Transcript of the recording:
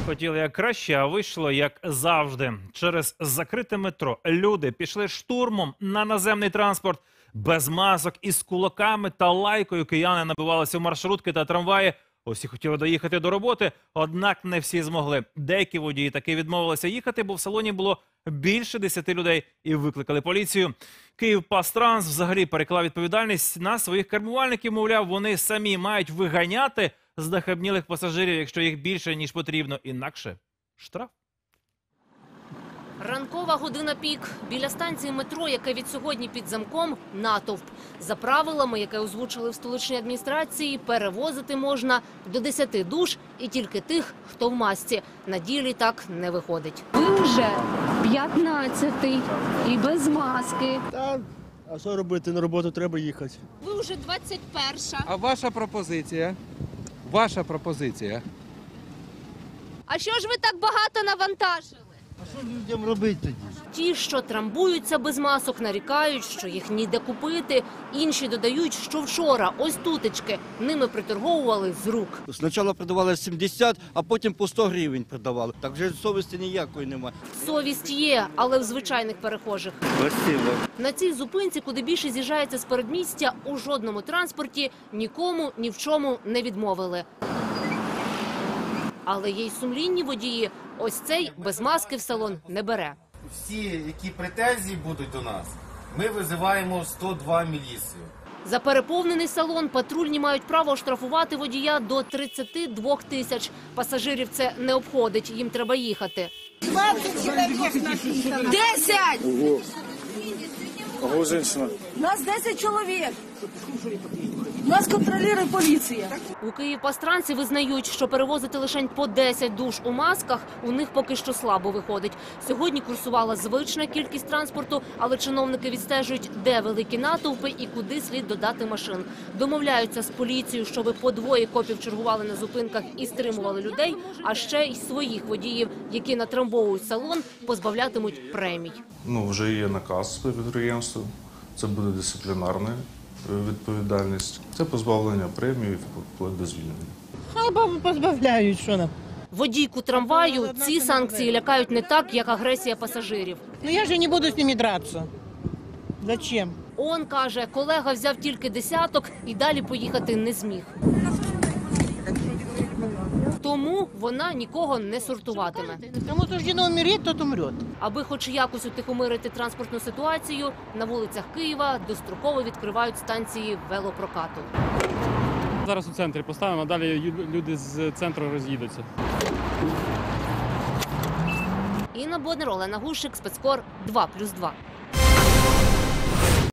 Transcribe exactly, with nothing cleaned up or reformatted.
Хотіли як краще, а вийшло як завжди. Через закрите метро люди пішли штурмом на наземний транспорт. Без масок, із кулаками та лайкою кияни набивалися в маршрутки та трамваї. Усі хотіли доїхати до роботи, однак не всі змогли. Деякі водії таки відмовилися їхати, бо в салоні було більше десяти людей і викликали поліцію. Київпастранс взагалі переклав відповідальність на своїх кермувальників. Мовляв, вони самі мають виганяти знахабнілих пасажирів, якщо їх більше, ніж потрібно. Інакше штраф. Ранкова година пік. Біля станції метро, яке від сьогодні під замком, натовп. За правилами, яке озвучили в столичній адміністрації, перевозити можна до десяти душ і тільки тих, хто в масці. На ділі так не виходить. Ви вже п'ятнадцятий і без маски. Та, а що робити? На роботу треба їхати. Ви вже двадцять перша. А ваша пропозиція? Ваша пропозиція? А що ж ви так багато навантажили? А що людям робити тоді? Ті, що трамбуються без масок, нарікають, що їх ніде купити. Інші додають, що вчора ось тутечки ними приторговували з рук. Спочатку продавали сімдесят, а потім по сто гривень продавали. Так вже совісті ніякої немає. Совість є, але в звичайних перехожих. Красиво. На цій зупинці, куди більше з'їжджається з передмістя, у жодному транспорті нікому ні в чому не відмовили. Але є й сумлінні водії. Ось цей без маски в салон не бере. Всі, які претензії будуть до нас, ми визиваємо сто два міліцію. За переповнений салон патрульні мають право штрафувати водія до тридцяти двох тисяч. Пасажирів це не обходить, їм треба їхати. Десять! Ого, жінка. Нас десять чоловік. Нас контролює поліція. У Київпастрансі визнають, що перевозити лише по десять душ у масках у них поки що слабо виходить. Сьогодні курсувала звична кількість транспорту, але чиновники відстежують, де великі натовпи і куди слід додати машин. Домовляються з поліцією, щоб по двоє копів чергували на зупинках і стримували людей, а ще й своїх водіїв, які натрамбовують салон, позбавлятимуть премій. Ну, вже є наказ підприємства, це буде дисциплінарна відповідальність. Це позбавлення премії, вплоть до звільнення. Хай позбавляють, що нам. Водійку трамваю ці санкції лякають не так, як агресія пасажирів. Ну я ж не буду з ними дратися. Зачем? Он каже, колега взяв тільки десяток і далі поїхати не зміг. Тому вона нікого не сортуватиме. Кому суждено умереть, тот умрет. Аби хоч якось утихомирити транспортну ситуацію, на вулицях Києва достроково відкривають станції велопрокату. Зараз у центрі поставимо, а далі люди з центру роз'їдуться. Інна Боднер, Олена Гущик, Спецкор два плюс два.